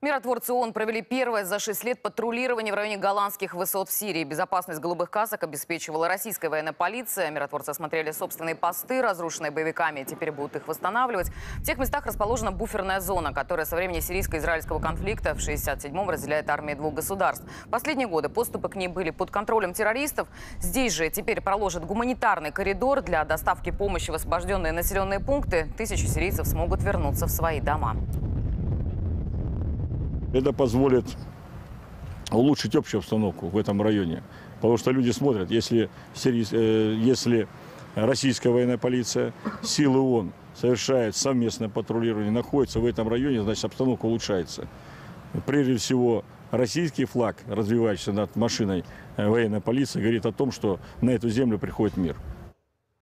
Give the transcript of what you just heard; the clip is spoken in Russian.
Миротворцы ООН провели первое за 6 лет патрулирование в районе голландских высот в Сирии. Безопасность голубых касок обеспечивала российская военная полиция. Миротворцы осмотрели собственные посты, разрушенные боевиками, теперь будут их восстанавливать. В тех местах расположена буферная зона, которая со времени сирийско-израильского конфликта в 1967-м разделяет армии двух государств. В последние годы подступы к ней были под контролем террористов. Здесь же теперь проложат гуманитарный коридор для доставки помощи в освобожденные населенные пункты. Тысячи сирийцев смогут вернуться в свои дома. Это позволит улучшить общую обстановку в этом районе. Потому что люди смотрят, если российская военная полиция, силы ООН совершают совместное патрулирование, находятся в этом районе, значит обстановка улучшается. Прежде всего, российский флаг, развивающийся над машиной военной полиции, говорит о том, что на эту землю приходит мир.